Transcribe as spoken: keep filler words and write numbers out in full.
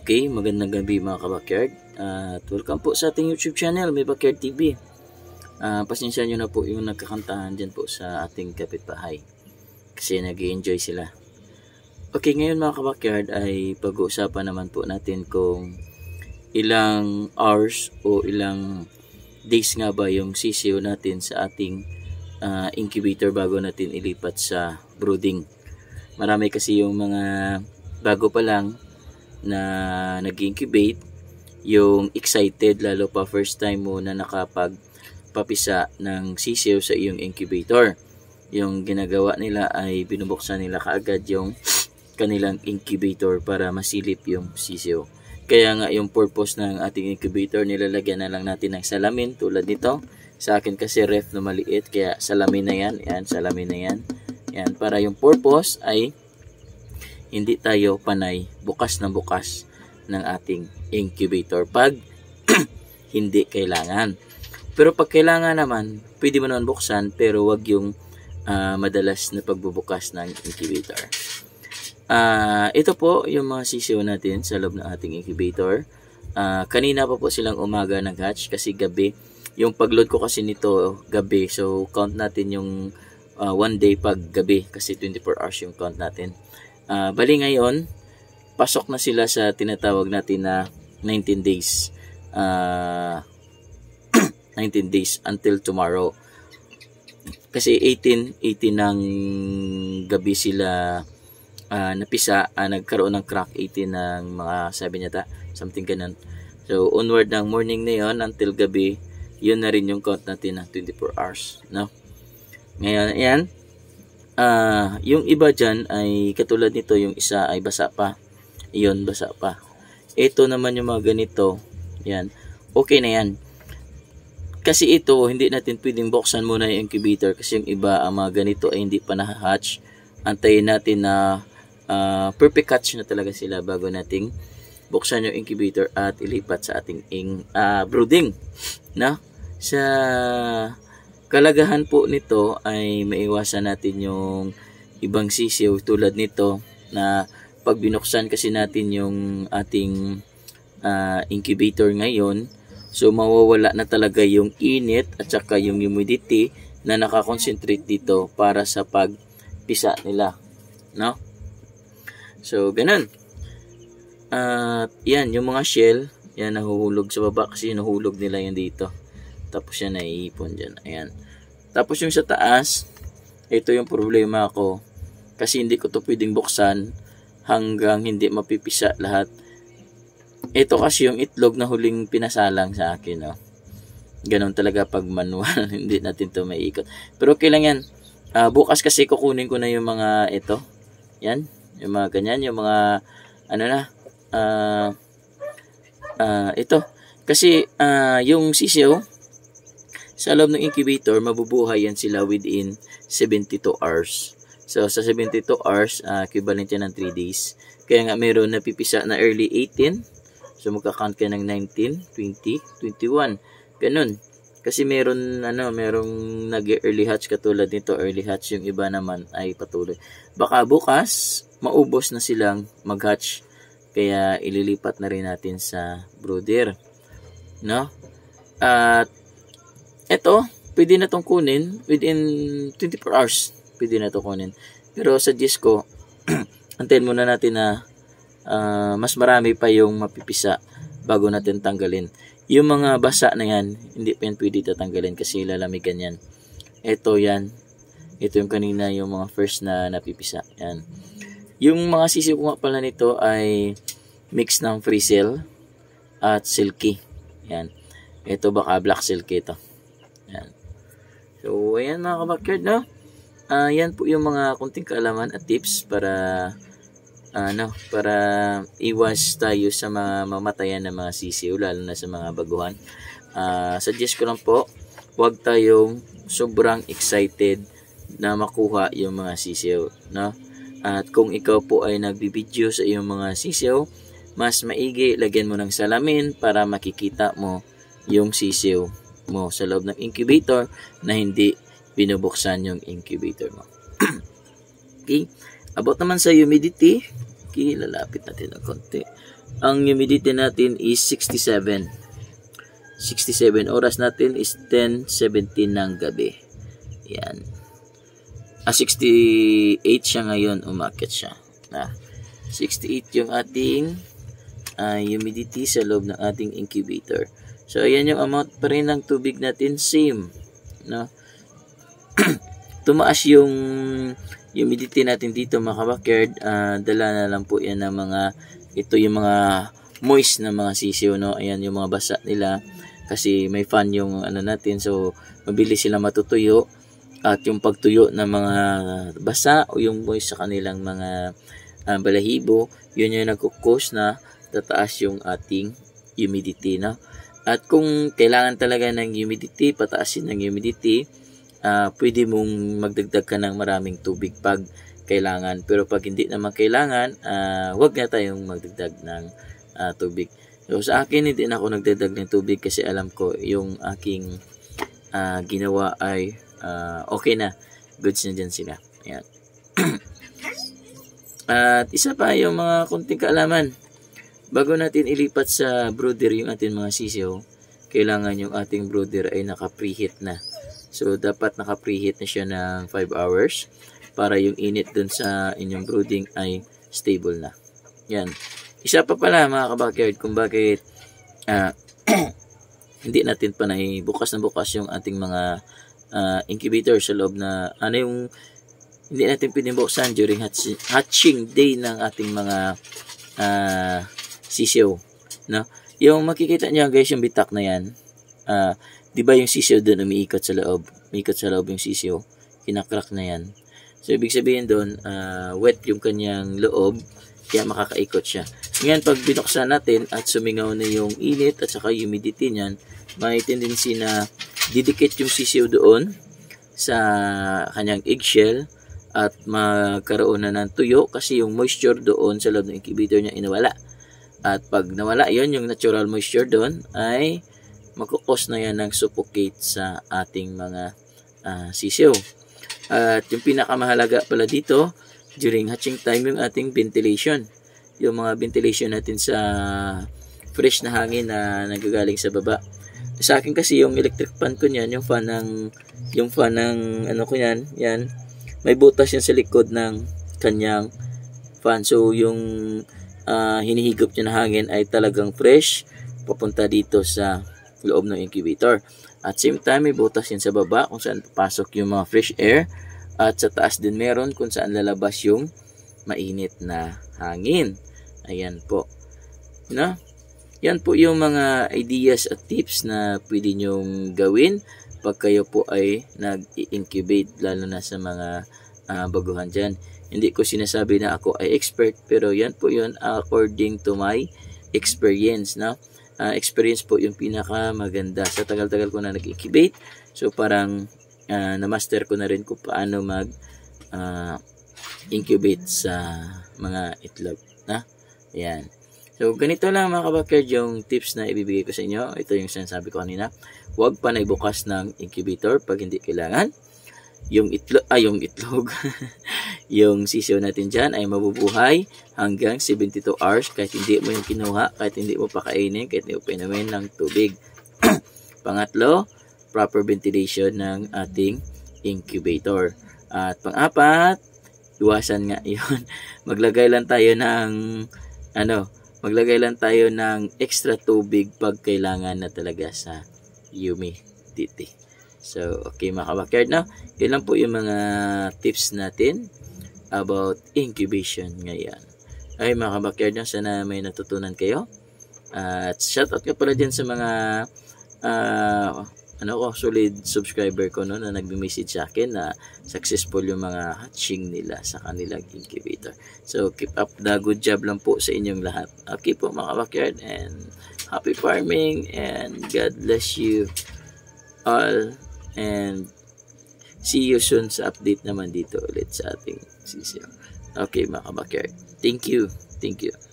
Okay, magandang gabi mga ka-backyard. At welcome po sa ating YouTube channel, May Backyard T V. Uh, pasensya nyo na po yung nagkakantahan dyan po sa ating kapitbahay. Kasi nag-i-enjoy sila. Okay, ngayon mga ka-backyard ay pag-uusapan naman po natin kung ilang hours o ilang days nga ba yung sisiyo natin sa ating uh, incubator bago natin ilipat sa brooding. Marami kasi yung mga bago pa lang na nag-incubate, yung excited lalo pa first time mo na nakapagpapisa ng sisiyo sa iyong incubator. Yung ginagawa nila ay binubuksan nila kaagad yung kanilang incubator para masilip yung sisiyo. Kaya nga yung purpose ng ating incubator, nilalagyan na lang natin ng salamin tulad nito. Sa akin kasi ref na maliit, kaya salamin na yan. Yan, salamin na yan. Yan, para yung purpose ay hindi tayo panay bukas na bukas ng ating incubator pag hindi kailangan. Pero pag kailangan naman, pwede mo naman buksan, pero wag yung uh, madalas na pagbubukas ng incubator. Uh, ito po yung mga sisiyo natin sa loob ng ating incubator. Uh, kanina pa po silang umaga nag-hatch kasi gabi. Yung pagload ko kasi nito gabi, so count natin yung uh, one day pag gabi kasi twenty-four hours yung count natin. Uh, bali ngayon, pasok na sila sa tinatawag natin na nineteen days. Uh, nineteen days until tomorrow. Kasi eighteen, eighteen ng gabi sila uh, napisa, uh, nagkaroon ng crack eighteen ng mga sabi niya ta, something ganun. So, onward ng morning na yun until gabi, yun na rin yung count natin na twenty-four hours. No? Ngayon, ayan. Uh, yung iba dyan ay katulad nito, yung isa ay basa pa. Iyon, basa pa. Ito naman yung mga ganito. Yan. Okay na yan. Kasi ito, hindi natin pwedeng buksan muna yung incubator kasi yung iba, ang mga ganito ay hindi pa na-hatch. Antayin natin na uh, perfect hatch na talaga sila bago nating buksan yung incubator at ilipat sa ating ing, uh, brooding. Na? Sa kalagahan po nito ay maiwasan natin yung ibang sisiyo tulad nito na pag binuksan kasi natin yung ating uh, incubator ngayon, so mawawala na talaga yung init at saka yung humidity na nakakonsentrate dito para sa pagpisa nila, no? So ganun. At uh, yan, yung mga shell, yan nahuhulog sa baba kasi nahuhulog nila yan dito. Tapos yan naiipon dyan. Ayan. Tapos yung sa taas, ito yung problema ko. Kasi hindi ko to pwedeng buksan hanggang hindi mapipisa lahat. Ito kasi yung itlog na huling pinasalang sa akin. No? Ganon talaga pag manual. Hindi natin to maiikot. Pero okay lang yan. Uh, bukas kasi kukunin ko na yung mga ito. Yan. Yung mga ganyan. Yung mga ano na. Uh, uh, ito. Kasi uh, yung sisiyo, sa loob ng incubator, mabubuhay yan sila within seventy-two hours. So, sa seventy-two hours, uh, equivalent yan ng three days. Kaya nga meron napipisa na early eighteen. So, magka-count ka ng nineteen, twenty, twenty-one. Ganun. Kasi meron, ano, merong nag-early hatch katulad nito. Early hatch, yung iba naman ay patuloy. Baka bukas, maubos na silang mag-hatch. Kaya ililipat na rin natin sa brooder. No? At ito, pwede na itong kunin within twenty-four hours. Pwede na itong kunin. Pero sa suggest ko, antayin muna natin na uh, mas marami pa yung mapipisa bago natin tanggalin. Yung mga basa na yan, hindi pa yan pwede tatanggalin kasi lalamigan yan. Ito yan. Ito yung kanina yung mga first na napipisa. Yan. Yung mga sisiyo ko nga pala nito ay mix ng free cell at silky. Yan. Ito baka black silky ito. Yan. So, ayan mga ka-backyard, no? Uh, yan po yung mga kunting kaalaman at tips para ano, uh, para iwas tayo sa mga mamatayan ng mga sisiyo, lalo na sa mga baguhan. Uh, suggest ko lang po, huwag tayong sobrang excited na makuha yung mga sisiyo, no? At kung ikaw po ay nagbibideo sa iyong mga sisiyo, mas maigi, lagyan mo ng salamin para makikita mo yung sisiyo mo sa loob ng incubator na hindi binubuksan yung incubator mo. Okay? About naman sa humidity, Okay, lalapit natin ng konti. Ang humidity natin is sixty-seven. sixty-seven. Oras natin is ten seventeen ng gabi. Yan. Ah, sixty-eight siya ngayon. Umakit siya. Ah, sixty-eight yung ating uh, humidity sa loob ng ating incubator. So, ayan yung amount pa rin ng tubig natin. Same. No? Tumaas yung humidity natin dito mga kabakerd. Uh, dala na lang po yan ng mga, ito yung mga moist na mga sisiw, no? Ayan yung mga basa nila kasi may fan yung ano natin, so mabilis sila matutuyo, at yung pagtuyo ng mga basa o yung moist sa kanilang mga uh, balahibo, yun yung nagkukos na tataas yung ating humidity, no? At kung kailangan talaga ng humidity, pataasin ng humidity, Uh, pwede mong magdagdag ka ng maraming tubig pag kailangan. Pero pag hindi naman kailangan, uh, wag na tayong magdagdag ng uh, tubig. So sa akin, hindi na ako nagdagdag ng tubig kasi alam ko yung aking uh, ginawa ay uh, okay na. Goods na dyan sila. Ayan. At isa pa yung mga kunting kaalaman. Bago natin ilipat sa brooder yung ating mga sisiw, kailangan yung ating brooder ay naka-preheat na. So, dapat naka-preheat na siya ng five hours para yung init dun sa inyong brooding ay stable na. Yan. Isa pa pala mga kabakerd kung bakit uh, hindi natin pa na bukas na bukas yung ating mga uh, incubator sa loob na ano yung hindi natin pinibuksan during hatching, hatching day ng ating mga uh, sisiw. No? Yung makikita niyo guys yung bitak na yan. Ah... Uh, Di ba yung sisiw doon umiikot sa loob? Umiikot sa loob yung sisiw. Kinakrak na yan. So, ibig sabihin doon, uh, wet yung kanyang loob, kaya makakaikot siya. Ngayon, pag binuksan natin at sumingaw na yung init at saka humidity niyan, may tendency na didikit yung sisiw doon sa kanyang eggshell at magkaroon na ng tuyo kasi yung moisture doon sa loob ng incubator niya inawala. At pag nawala yon yung natural moisture doon, ay magkukos na yan ng suffocate sa ating mga uh, sisiw. At yung pinakamahalaga pala dito, during hatching time, yung ating ventilation. Yung mga ventilation natin sa fresh na hangin na nagagaling sa baba. Sa akin kasi yung electric fan ko niyan, yung fan ng, yung fan ng ano ko yan, yan, may butas yan sa likod ng kanyang fan. So yung uh, hinihigop niya na hangin ay talagang fresh, papunta dito sa loob ng incubator. At same time, may butas yan sa baba kung saan papasok yung mga fresh air. At sa taas din meron kung saan lalabas yung mainit na hangin. Ayan po. No? Yan po yung mga ideas at tips na pwede nyong gawin pag kayo po ay nag-incubate, lalo na sa mga uh, baguhan dyan. Hindi ko sinasabi na ako ay expert, pero yan po yun according to my experience. No? Uh, experience po yung pinaka maganda. Sa tagal-tagal ko na nag-incubate, so parang uh, na-master ko na rin kung paano mag uh, incubate sa mga itlog. Na? Ayan. So ganito lang mga kabakerd yung tips na ibibigay ko sa inyo. Ito yung sinasabi ko kanina. Huwag pa na ibukas ng incubator pag hindi kailangan. Yung itlog, ay yung itlog, yung sisiw natin dyan ay mabubuhay hanggang seventy-two hours kahit hindi mo yung kinuha, kahit hindi mo pakainin, kahit hindi mo painumin ng tubig. Pangatlo, proper ventilation ng ating incubator. At pang-apat, iwasan nga yun. Maglagay lang tayo ng, ano, maglagay lang tayo ng extra tubig pag kailangan na talaga sa humidity. So, okay mga kabakerd, no? Yun lang po yung mga tips natin about incubation ngayon. Ay mga kabakerd, no? Sana may natutunan kayo. Uh, at shoutout ka pala dyan sa mga uh, ano ko, solid subscriber ko, no, na nagme-message sa akin na successful yung mga hatching nila sa kanilang incubator. So, keep up the good job lang po sa inyong lahat. Okay po mga kabakerd, and happy farming, and God bless you all. And see you soon sa update naman dito ulit sa ating sisiw. Okay mga kabakerd. Thank you. Thank you.